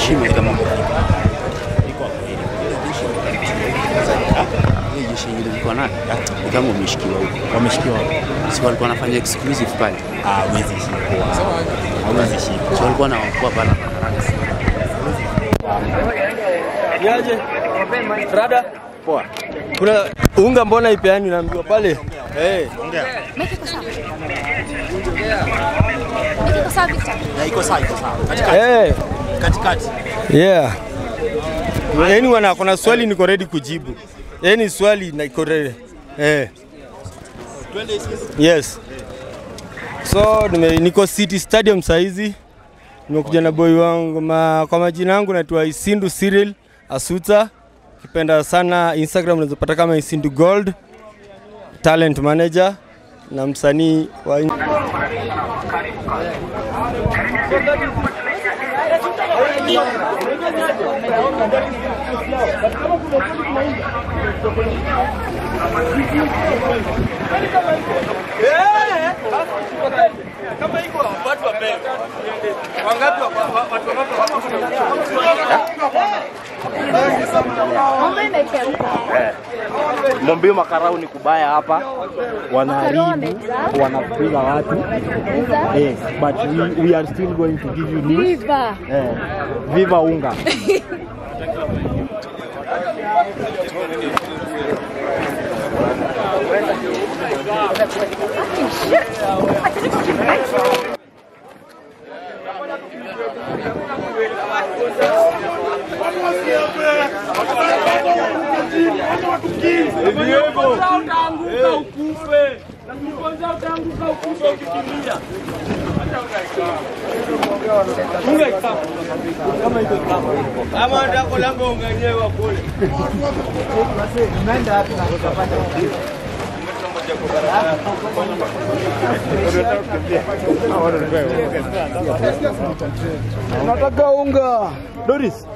Heshima kama jeshi hili liko nani? Kama umeshikiwa huko. Wameshikiwa. Si walikuwa wanafanya exclusive pale. Hawezi shikwa. Hawezi shikwa. So walikuwa na wakua pale. Niaje? Rada? Poa. Kuna unga mbona ipeani naambiwa pale? Ongea. Make it sawa. Make it sawa Victor. Na iko sawa. Katikati. Katikati. Yeah. Yaani kuna swali niko ready kujibu. Yaani swali niko ready. Yes. So niko City Stadium saizi. Nimekuja na boy wangu kwa majina yangu naitwa Isindu Cyril Asuta. Kipenda sana Instagram unazopata kama Isindu Gold. Talent manager na msanii wa kama iko watu wa mbele. Wangapi Mombe makarau ni kubaya hapa. Wanaharibu, wanapiga watu. Yes, but we are still going to give you news. Viva. Viva Unga. Ama ndako lango ungenyewa kule. Nenda hapa na kutapata mpira. Nataka unga. Doris.